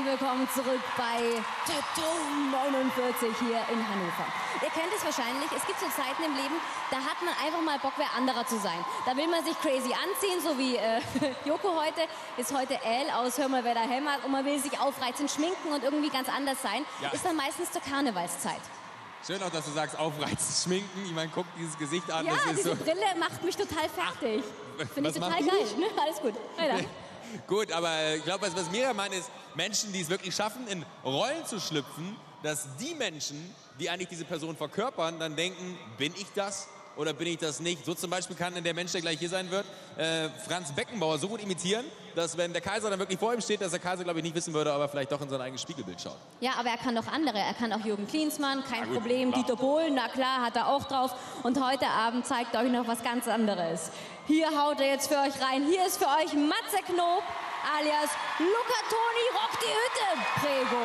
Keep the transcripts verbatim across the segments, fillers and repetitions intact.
willkommen zurück bei Tattoo neunundvierzig hier in Hannover. Ihr kennt es wahrscheinlich, es gibt so Zeiten im Leben, da hat man einfach mal Bock, wer anderer zu sein. Da will man sich crazy anziehen, so wie äh, Joko heute, ist heute Elle aus Hör mal, wer da hämmert, und man will sich aufreizen, schminken und irgendwie ganz anders sein. Ja. Ist dann meistens zur Karnevalszeit. Schön auch, dass du sagst, aufreizen, schminken. Ich meine, guck dieses Gesicht an. Ja, das ist diese so Brille macht mich total fertig. Finde ich total macht geil. Ne? Alles gut. Weiter. Gut, aber ich glaube, was, was Mira meint, ist Menschen, die es wirklich schaffen, in Rollen zu schlüpfen, dass die Menschen, die eigentlich diese Person verkörpern, dann denken, bin ich das oder bin ich das nicht? So zum Beispiel kann der Mensch, der gleich hier sein wird, äh, Franz Beckenbauer so gut imitieren, dass wenn der Kaiser dann wirklich vor ihm steht, dass der Kaiser, glaube ich, nicht wissen würde, aber vielleicht doch in sein eigenes Spiegelbild schaut. Ja, aber er kann doch andere. Er kann auch Jürgen Klinsmann, kein gut, Problem. klar. Dieter Bohlen, na klar, hat er auch drauf. Und heute Abend zeigt er euch noch was ganz anderes. Hier haut er jetzt für euch rein. Hier ist für euch Matze Knob alias Luca Toni, rock die Hütte. Prego.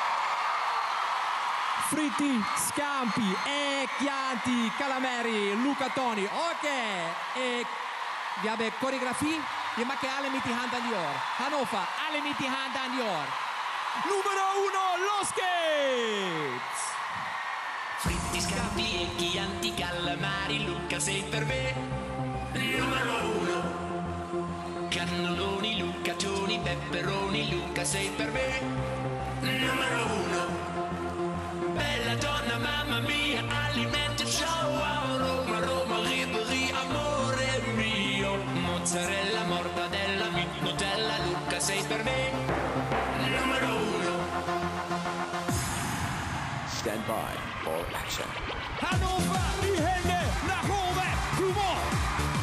Fritti, Scampi, e Chianti, Calamari, Luca Toni. Ok. E wir haben Choreografie. Wir machen alle mit die Hand an die Ohr. Hannover, alle mit die Hand an die Ohr. Numero uno, los geht's! Fritti, Scampi e Chianti, Calamari, Luca sei per me. Numero uno. Cannelloni, Luca Toni, Pepperoni, Luca sei per me. Numero uno. Bella donna, mamma mia, alimenti, ciao, Roma, Roma, Ribéry, amore mio. Mozzarella, mortadella, Nutella, Luca sei per me. Numero uno. Stand by for action. Hannover, die Hände nach oben, Humor!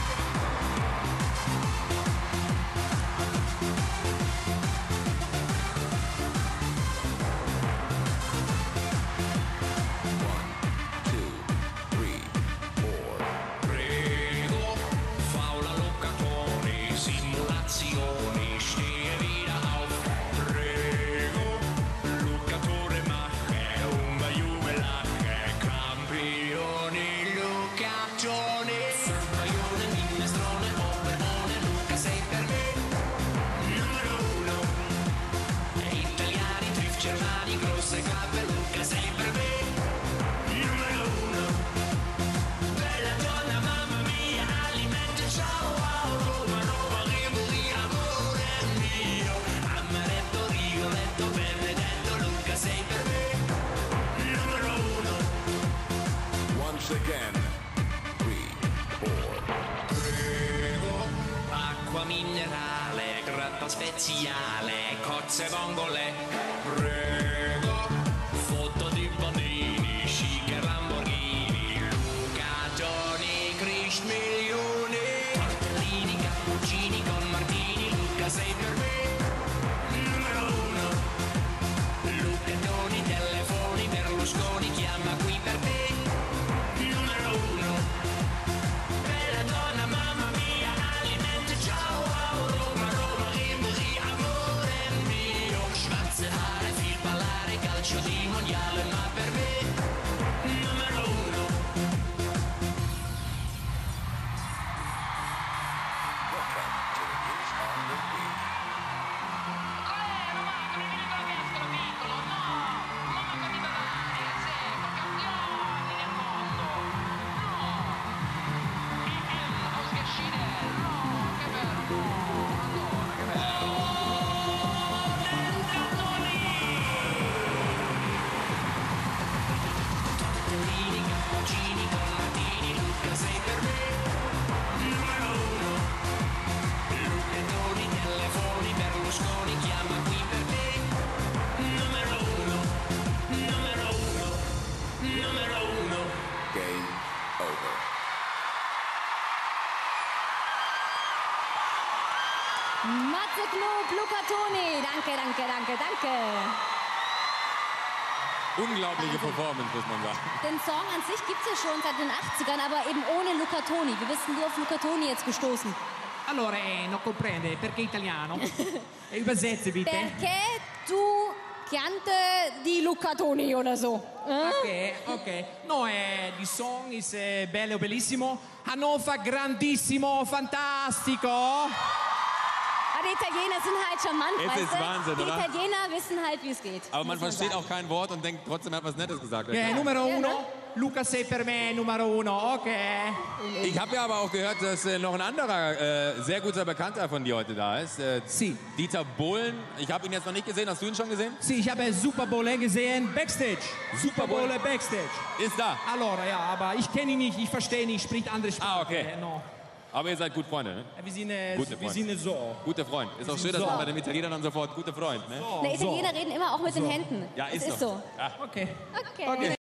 Stehe wieder auf, prego, Luca Tore mache, un Juve lache, campioni, Luca Toni, Baione, minestrone, operone, Luca sei per me, numero uno, italiani, trif germani, grosse cappe, Luca sei per me, numero uno, bella donna, mamma mia, alimenti, ciao, Roma, Roma, Ribéry, amore mio, amaretto, Rigoletto, Benedetto, Luca sei per me, numero uno. Once again, three, four. Prego, acqua minerale, grappa speziale, cozze vongole. Prego, foto di bambini, chic e Lamborghini, Luca Toni, Crish milioni, tortellini, cappuccini con Martini, Luca sei per me, numero uno. Luca Toni, telefoni, Berlusconi, chiama qui per te, numero uno. Bella donna, mamma mia, alimenti, ciao, Roma, Roma, Ribéry, amore mio, schwarzare, fil ballare, calcio di mondiale, ma per me, numero uno. Welcome to the news on the week. Tortellini, cappuccini con Martini, Luca sei per me, numero uno. Luca Toni, telefoni, Berlusconi, chiama qui per te, numero uno, numero uno, numero uno. Game over. Matze Knob, Luca Toni. Danke, danke, danke, danke. Unglaubliche Performance, muss man sagen. Den Song an sich gibt es ja schon seit den achtzigern, aber eben ohne Luca Toni. Wie bist denn du auf Luca Toni jetzt gestoßen? Allora, eh, non comprende perché italiano. E übersetze bitte. Perché tu Chiante di Luca Toni oder so. Eh? Ok, ok. No, eh, the song is eh, bello, bellissimo. Hannover, grandissimo, fantastico. die Italiener sind halt charmant, Es weißt ist du? Wahnsinn, die oder? Italiener wissen halt, wie es geht. Aber man muss versteht sagen. auch kein Wort und denkt trotzdem, er hat was Nettes gesagt. Che è numero uno? Luca sei per me numero uno, ok. Ich habe ja aber auch gehört, dass äh, noch ein anderer äh, sehr guter Bekannter von dir heute da ist. Äh, Sì. Dieter Bohlen. Ich habe ihn jetzt noch nicht gesehen. Hast du ihn schon gesehen? Sì, ich habe Super Bowl gesehen, Backstage. Super Bowl Backstage. Ist da. Allora, ja, aber ich kenne ihn nicht, ich verstehe ihn nicht, spricht andere Sprache. Ah, okay. Eh, no. Aber ihr seid gut Freunde, ne? Wir sind, äh, Gute wir Freunde. sind so. Guter Freund. Ist auch schön, dass So. man bei den Italienern dann sofort guter Freund, ne? Ne, Italiener reden immer auch mit den Händen. Ja, Es ist, ist doch. so. Ja. Okay. Okay.